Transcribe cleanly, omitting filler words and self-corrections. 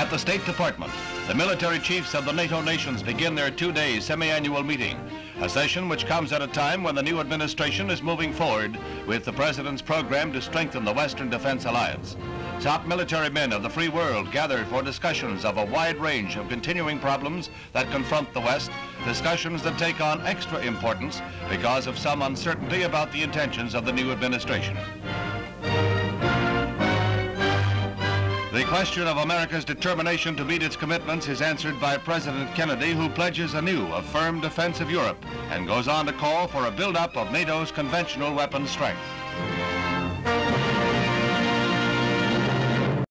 At the State Department, the military chiefs of the NATO nations begin their two-day semi-annual meeting, a session which comes at a time when the new administration is moving forward with the President's program to strengthen the Western Defense Alliance. Top military men of the free world gathered for discussions of a wide range of continuing problems that confront the West, discussions that take on extra importance because of some uncertainty about the intentions of the new administration. The question of America's determination to meet its commitments is answered by President Kennedy, who pledges anew a firm defense of Europe and goes on to call for a build-up of NATO's conventional weapons strength.